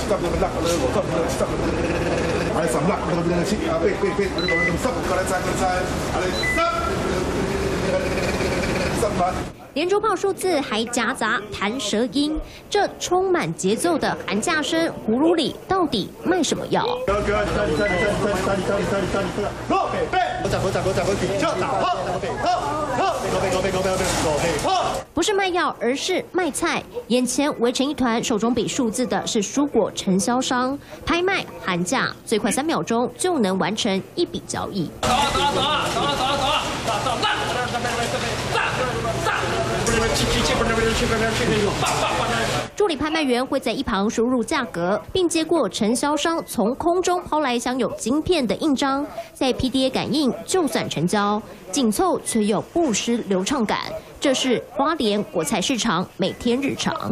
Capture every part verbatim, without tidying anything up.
连珠炮数字还夹杂弹舌音，这充满节奏的寒假声葫芦里到底卖什么药？不是卖药，而是卖菜。眼前围成一团，手中比数字的是蔬果承销商，拍卖喊价，最快三秒钟就能完成一笔交易。走啊走啊走啊走啊走啊走啊走啊走啊！助理拍卖员会在一旁输入价格，并接过承销商从空中抛来镶有晶片的印章，在 P D A 感应就算成交，紧凑却又不失流畅感。这是花莲果菜市场每天日常。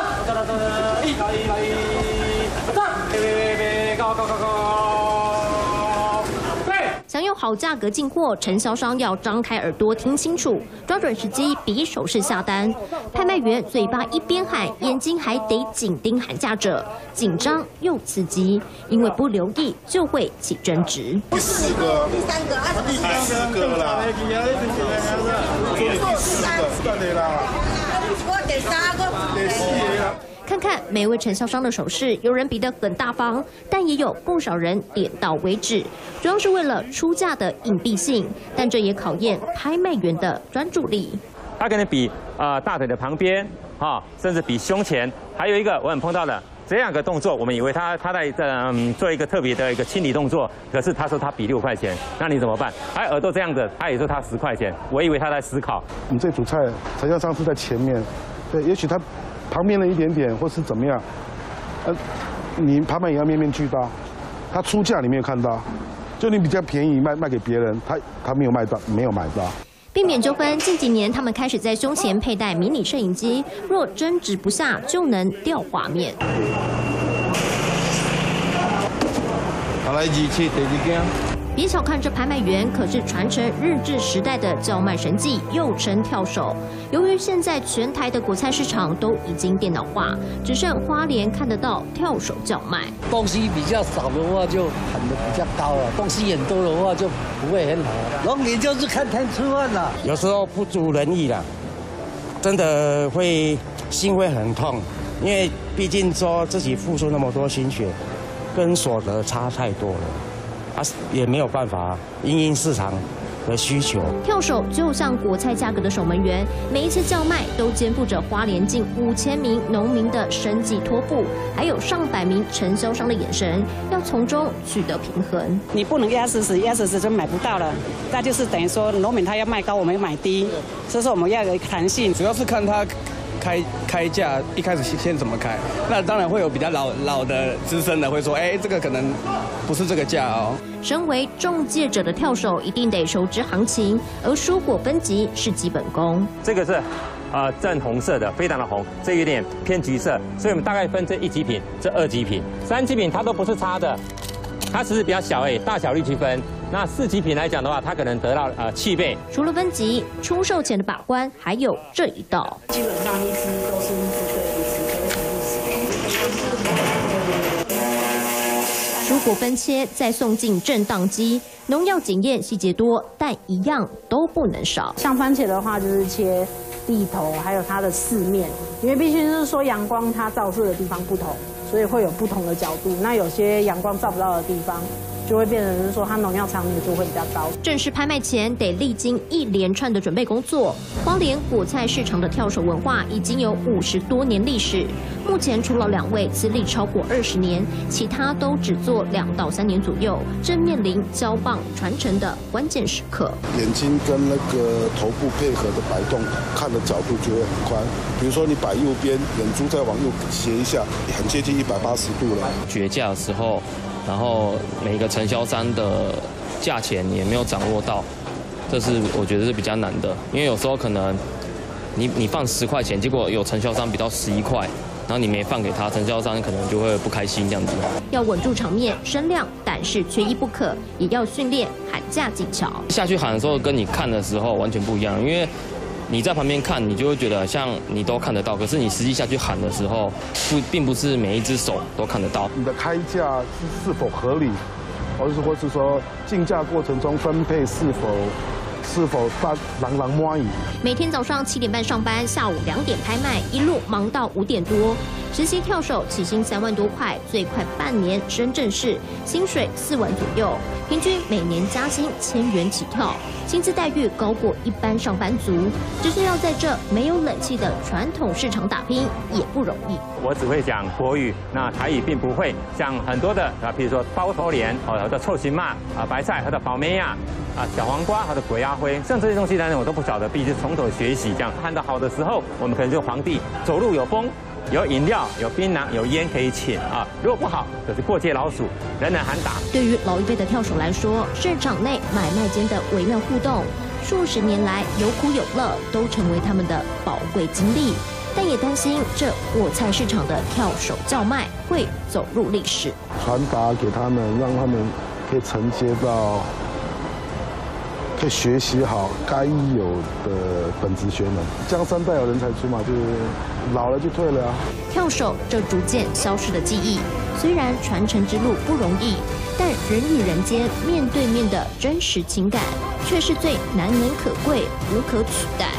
想用好价格进货，承销商要张开耳朵听清楚，抓准时机比手势下单。拍卖员嘴巴一边喊，眼睛还得紧盯喊价者，紧张又刺激，因为不留意就会起争执。 第四个，第三个，第四个啦，做你第四个，对啦，我第三个，第四个。 看看每位承销商的手势，有人比得很大方，但也有不少人点到为止，主要是为了出价的隐蔽性，但这也考验拍卖员的专注力。 他可能比呃大腿的旁边，哈、哦，甚至比胸前，还有一个我很碰到的这两个动作，我们以为他他在嗯做一个特别的一个清理动作，可是他说他比六块钱，那你怎么办？还有耳朵这样的，他也说他十块钱，我以为他在思考。 你这组菜承销商是在前面，对，也许他。旁边了一点点，或是怎么样？呃，你拍卖也要面面俱到。他出价你没有看到，就你比较便宜卖卖给别人，他他没有卖到，没有买到。 避免纠纷，近几年他们开始在胸前佩戴迷你摄影机，若争执不下，就能调画面。 好来，二七第二件。 别小看这拍卖员，可是传承日治时代的叫卖神技，又称跳手。由于现在全台的果菜市场都已经电脑化，只剩花莲看得到跳手叫卖。 东西比较少的话，就喊得比较高了；东西很多的话，就不会很好。农民就是看天吃饭了， 有时候不足人意了，真的会心会很痛，因为毕竟说自己付出那么多心血，跟所得差太多了。啊，也没有办法因应市场的需求。 跳手就像果菜价格的守门员，每一次叫卖都肩负着花莲近五千名农民的生计托付，还有上百名承销商的眼神，要从中取得平衡。 你不能压死死，压死死就买不到了。那就是等于说，农民他要卖高，我们买低，所以说我们要有弹性。 主要是看他。开开价一开始先怎么开，那当然会有比较老老的资深的会说，哎，这个可能不是这个价哦。 身为中介者的跳手，一定得熟知行情，而蔬果分级是基本功。 这个是呃正红色的，非常的红，这有点偏橘色，所以我们大概分这一级品、这二级品、三级品，它都不是差的，它只是比较小而已，大小率区分。那四级品来讲的话，它可能得到呃七倍。 除了分级，出售前的把关还有这一道。 基本上一只都是一只对一只。蔬果分切再送进震荡机，农药检验细节多，但一样都不能少。 像番茄的话，就是切蒂头，还有它的四面，因为必须是说阳光它照射的地方不同，所以会有不同的角度。那有些阳光照不到的地方，就会变成是说它农药残留度会比较高。 正式拍卖前得历经一连串的准备工作。花莲果菜市场的跳手文化已经有五十多年历史，目前除了两位资历超过二十年，其他都只做两到三年左右，正面临交棒传承的关键时刻。 眼睛跟那个头部配合的摆动，看的角度就会很宽。比如说你摆右边，眼珠再往右斜一下，很接近一百八十度了。 决价的时候。然后每个承销商的价钱也没有掌握到，这是我觉得是比较难的，因为有时候可能你你放十块钱，结果有承销商比到十一块，然后你没放给他，承销商可能就会不开心这样子。 要稳住场面，声量、胆识缺一不可，也要训练喊价技巧。 下去喊的时候跟你看的时候完全不一样，因为你在旁边看，你就会觉得像你都看得到，可是你实际下去喊的时候，不并不是每一只手都看得到。 你的开价是是否合理，或是或是说竞价过程中分配是否是否大人人满意？ 每天早上七点半上班，下午两点拍卖，一路忙到五点多。实习跳手起薪三万多块，最快半年升正式，薪水四万左右，平均每年加薪千元起跳，薪资待遇高过一般上班族。只是要在这没有冷气的传统市场打拼也不容易。 我只会讲国语，那台语并不会。像很多的啊，比如说包头莲哦，或者臭芹麻啊，白菜或者宝梅呀啊，小黄瓜或者鬼鸭灰，像这些东西呢，我都不晓得，必须从头学习。这样看到好的时候，我们可能就皇帝走路有风。有饮料、有槟榔、有烟可以请啊！如果不好，就是过街老鼠，人人喊打。 对于老一辈的跳手来说，市场内买卖间的微妙互动，数十年来有苦有乐，都成为他们的宝贵经历。但也担心这果菜市场的跳手叫卖会走入历史。 传达给他们，让他们可以承接到，可以学习好该有的本职学能。江山代有人才出嘛，就是老了就退了啊。 跳手这逐渐消失的记忆，虽然传承之路不容易，但人与人间面对面的真实情感，却是最难能可贵、无可取代。